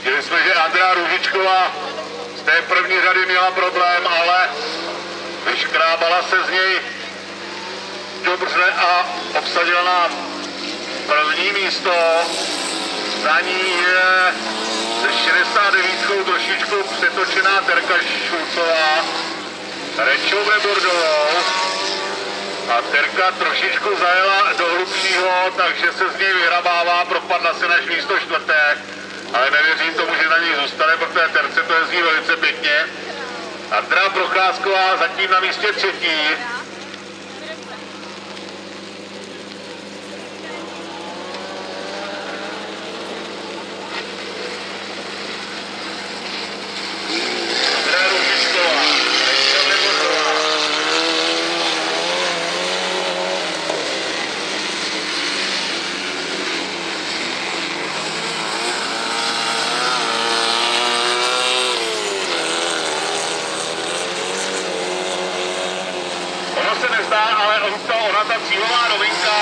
Viděli jsme, že Andrea Růžičková z té první řady měla problém, ale vyškrábala se z něj dobře a obsadila na první místo. Za ní je se 69 trošičku přetočená Terka Šulcová. Rečou Bordovou. A Terka trošičku zajela do hlubšího, takže se z něj vyhrabává, propadla se až místo čtvrté. Ale nevěřím tomu, že na ní zůstane, protože Terce to jezdí velice pěkně. Andrea Procházková zatím na místě třetí. Ale ona ta cílová novinka